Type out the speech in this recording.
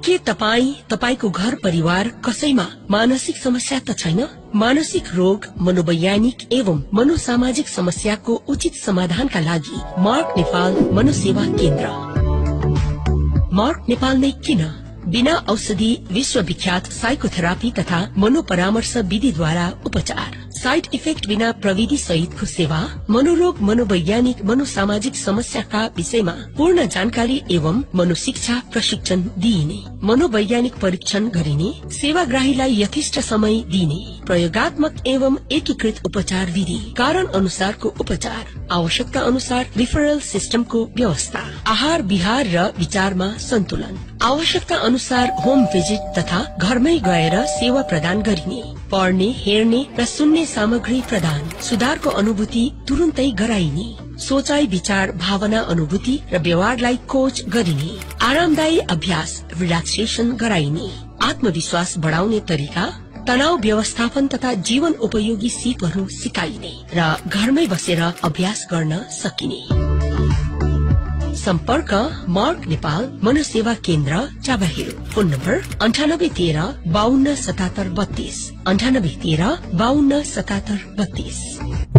के तपाई तपाईको घर परिवार कसैमा मानसिक समस्या त छैन? मानसिक रोग, मनोवैज्ञानिक एवं मनोसामाजिक समस्याको उचित समाधानका लागि मार्क नेपाल मनोसेवा केन्द्र। मार्क नेपाल नै किन? बिना औषधि विश्वविख्यात साइकोथेरापी तथा मनोपरामर्श विधिद्वारा उपचार, साइड इफेक्ट बिना प्रविधि सहितको सेवा, मनोरोग, मनोवैज्ञानिक, मनोसामाजिक समस्याका विषयमा पूर्ण जानकारी एवं मनोशिक्षा प्रशिक्षण दिइने, मनोवैज्ञानिक परीक्षण गरिने, सेवाग्राहीलाई यथेष्ट समय दिने, प्रयोगात्मक एवं एकीकृत उपचार विधि, कारण अनुसारको उपचार, आवश्यकता अनुसार रिफरल सिस्टमको व्यवस्था, आहार विहार र विचारमा सन्तुलन, आवश्यकता अनुसार होम भिजिट तथा घरमै गएर सेवा प्रदान गरिने, पढ्ने, हेर्ने र सुन्ने सामग्री प्रदान, सुधारको अनुभूति तुरुन्तै गराइने, सोचाइ, विचार, भावना, अनुभूति र व्यवहारलाई कोच गरिने, आरामदायी अभ्यास रिल्याक्सेसन गराइने, आत्मविश्वास बढ़ाउने तरिका, तनाव व्यवस्थापन तथा जीवन उपयोगी सिपहरू सिकाइने र घरमै बसेर अभ्यास गर्न सकिने। सम्पर्क मार्क नेपाल मनोसेवा केन्द्र, चाबहिल। Phone number 9813 52 77 32, 9813 52 77 32।